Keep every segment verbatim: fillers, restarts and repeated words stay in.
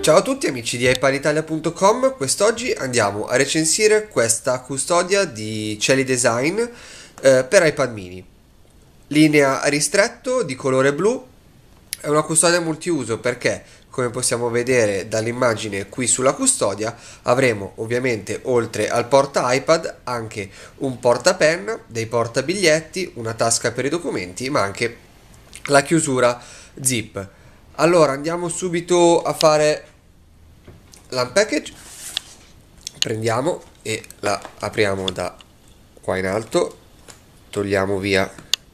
Ciao a tutti amici di iPad Italia punto com, quest'oggi andiamo a recensire questa custodia di Celi Design eh, per iPad mini. Linea a ristretto di colore blu, è una custodia multiuso perché, come possiamo vedere dall'immagine qui sulla custodia, avremo ovviamente oltre al porta iPad anche un portapenna, dei portabiglietti, una tasca per i documenti, ma anche la chiusura zip. Allora andiamo subito a fare l'unpackage. Prendiamo e la apriamo da qua in alto, togliamo via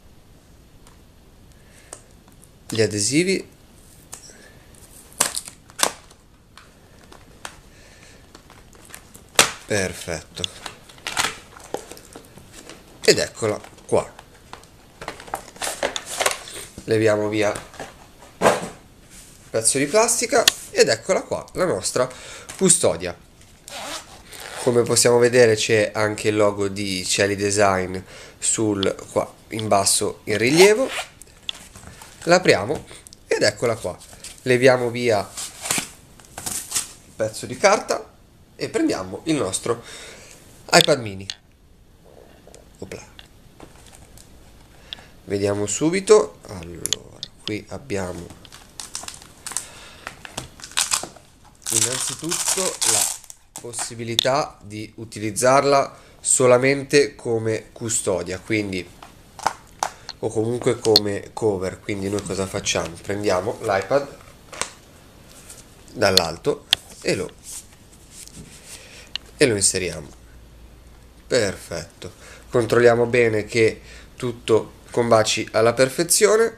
gli adesivi, perfetto, ed eccola qua. Leviamo via il pezzo di plastica ed eccola qua la nostra custodia. Come possiamo vedere c'è anche il logo di Celi Design sul qua in basso in rilievo. L'apriamo ed eccola qua. Leviamo via il pezzo di carta e prendiamo il nostro iPad mini. Opla. Vediamo subito. Allora, qui abbiamo innanzitutto la possibilità di utilizzarla solamente come custodia, quindi o comunque come cover. Quindi noi cosa facciamo? Prendiamo l'iPad dall'alto e lo e lo inseriamo. Perfetto. Controlliamo bene che tutto combaci alla perfezione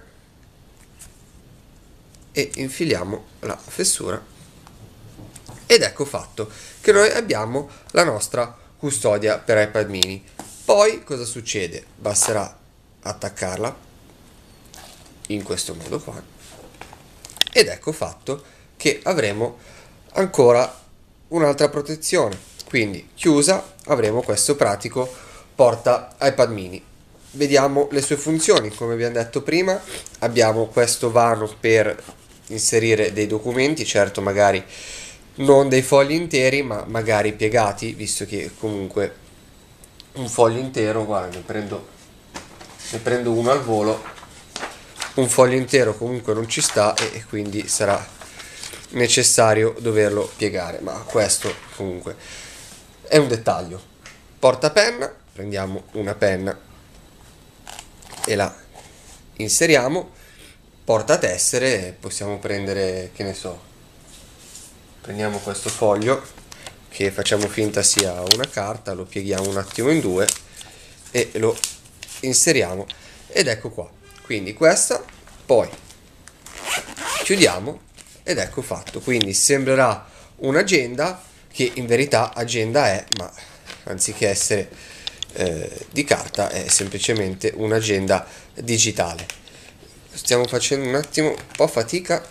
e infiliamo la fessura. Ed ecco fatto che noi abbiamo la nostra custodia per iPad mini. Poi cosa succede? Basterà attaccarla in questo modo qua ed ecco fatto che avremo ancora un'altra protezione. Quindi chiusa avremo questo pratico porta iPad mini. Vediamo le sue funzioni. Come abbiamo detto prima, abbiamo questo vano per inserire dei documenti, certo magari non dei fogli interi, ma magari piegati, visto che comunque un foglio intero, guarda, ne prendo, ne prendo uno al volo, un foglio intero comunque non ci sta e, e quindi sarà necessario doverlo piegare, ma questo comunque è un dettaglio. Portapenna, prendiamo una penna e la inseriamo. Porta tessere, possiamo prendere, che ne so, prendiamo questo foglio che facciamo finta sia una carta, lo pieghiamo un attimo in due e lo inseriamo ed ecco qua. Quindi questa, poi chiudiamo ed ecco fatto. Quindi sembrerà un'agenda, che in verità agenda è, ma anziché essere eh, di carta è semplicemente un'agenda digitale. Stiamo facendo un attimo un po' fatica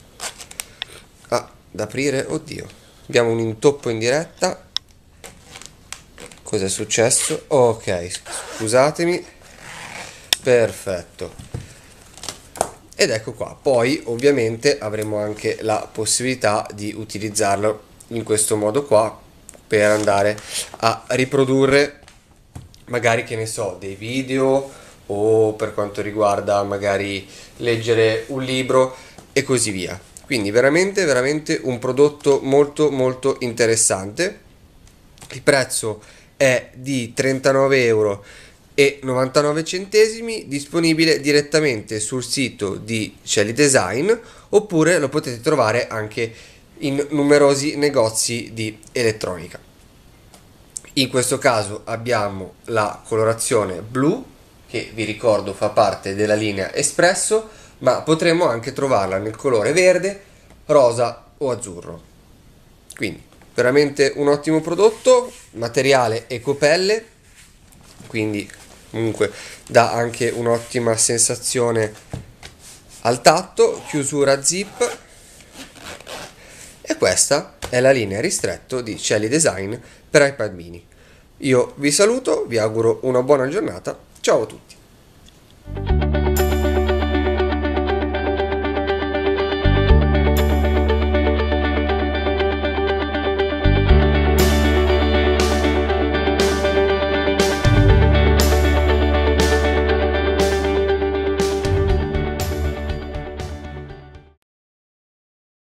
a da aprire. Oddio, abbiamo un intoppo in diretta. Cos'è successo? Ok, scusatemi. Perfetto, ed ecco qua. Poi ovviamente avremo anche la possibilità di utilizzarlo in questo modo qua per andare a riprodurre magari, che ne so, dei video, o per quanto riguarda magari leggere un libro e così via. Quindi veramente veramente un prodotto molto molto interessante. Il prezzo è di trentanove euro e novantanove centesimi, disponibile direttamente sul sito di Celi Design, oppure lo potete trovare anche in numerosi negozi di elettronica. In questo caso abbiamo la colorazione blu, che vi ricordo fa parte della linea Espresso, ma potremo anche trovarla nel colore verde, rosa o azzurro. Quindi veramente un ottimo prodotto, materiale ecopelle, quindi comunque dà anche un'ottima sensazione al tatto, chiusura zip, e questa è la linea ristretto di Celi Design per iPad mini. Io vi saluto, vi auguro una buona giornata, ciao a tutti!